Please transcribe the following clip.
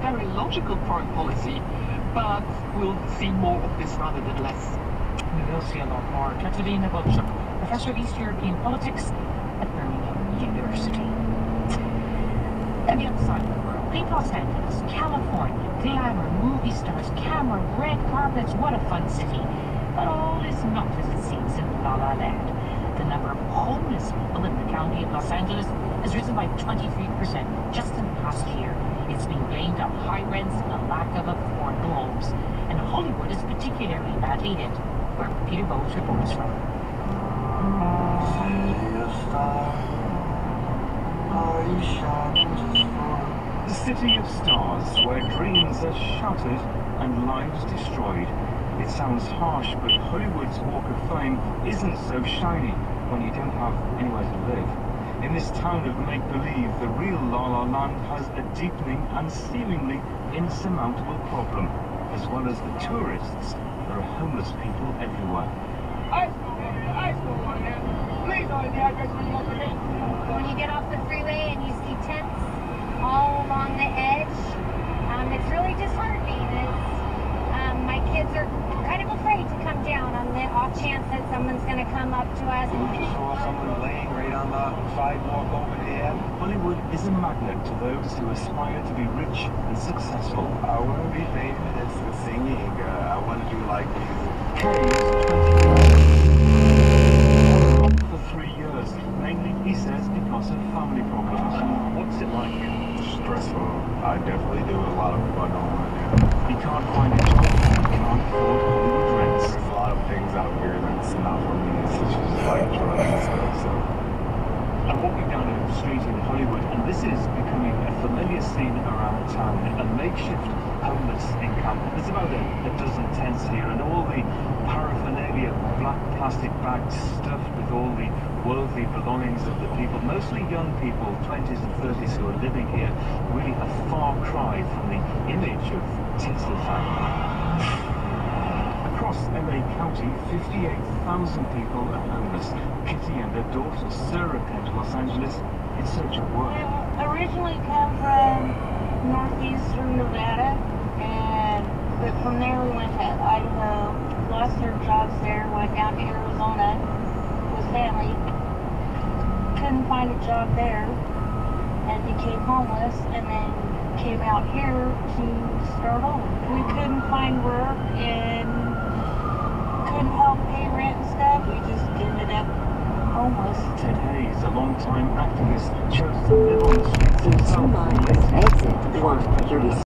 very logical foreign policy, but we'll see more of this rather than less. We will see a lot more. Katerina Butchuk, Professor of East European Politics at Birmingham University. And the other side of the world, in Los Angeles, California, glamour, movie stars, camera, red carpets, what a fun city. But all is not as it seems in La La Land. The number of homeless people in the county of Los Angeles has risen by 23% just in the past year. It's been blamed on high rents and a lack of affordable homes. And Hollywood is particularly badly hit, where Peter Bowles reports from. The city of stars, where dreams are shattered and lives destroyed. It sounds harsh, but Hollywood's Walk of Fame isn't so shiny when you don't have anywhere to live. In this town of make-believe, the real La La Land has a deepening and seemingly insurmountable problem, as well as the tourists. There are homeless people everywhere. When you get off the freeway and you see tents all along the edge, it's really disheartening. My kids are kind of afraid to come down on the off chance that someone's going to come up to us. We saw someone laying right on the sidewalk over there. Hollywood is a magnet to those who aspire to be rich and successful. I want to be famous with singing. I want to do like music. Kay is 20 for 3 years, mainly, he says, because of family problems. What's it like? Stressful. I definitely do. A lot of people don't want to do. He can't find a job, he can't afford Hollywood rents. There's a lot of things out here that's not for me, such as like drugs and stuff. So I'm walking down a street in Hollywood, and this is becoming a familiar scene around town, a makeshift homeless encampment. There's about a dozen tents here, and all the paraphernalia, black plastic bags stuffed with all the worldly belongings of the people, mostly young people, 20s and 30s, who are living here, really a far cry from the image of Tinseltown. Across LA County, 58,000 people are homeless. Kitty and her daughter Sarah came to Los Angeles in search of work. I originally come from northeastern Nevada, but from there we went to Idaho, lost our jobs there, went down to Arizona with family, couldn't find a job there, and became homeless, and then came out here to start over. We couldn't find work and couldn't help pay rent and stuff. We just ended up homeless. Ted Hayes, a long-time activist, chose to live on the streets himself. In 2 miles, exit 136.